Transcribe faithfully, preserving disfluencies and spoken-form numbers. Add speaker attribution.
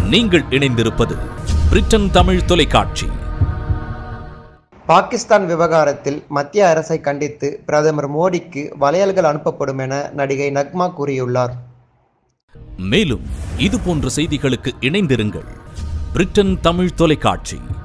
Speaker 1: நீங்கள் இணைந்திருப்பது பிரிட்டன் தமிழ் தொலைக்காட்சி.
Speaker 2: பாகிஸ்தான் விவகாரத்தில் மத்திய அரசை கண்டித்து பிரதமர் மோடிக்கு வளையல்கள் அனுப்பப்படும் என நடிகை நக்மா கூறியுள்ளார்.
Speaker 1: மேலும் இது போன்ற செய்திகளுக்கு இணைந்திருங்கள் பிரிட்டன் தமிழ் தொலைக்காட்சி.